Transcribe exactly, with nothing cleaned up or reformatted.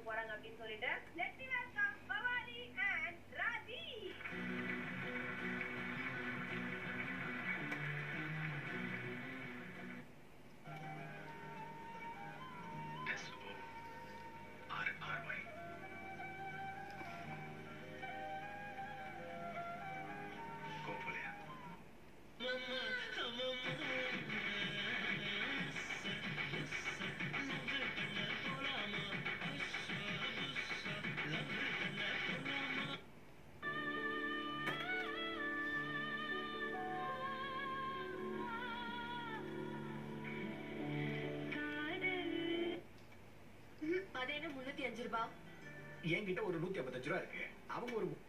போறாங்க அப்படின்னு சொல்லிட்டு let me welcome Bhavani and Raji. அது என்ன முன்னூத்தி அஞ்சு ரூபாய்? என்கிட்ட ஒரு நூத்தி ஐம்பத்தஞ்சு ரூபா இருக்கு. அவங்க ஒரு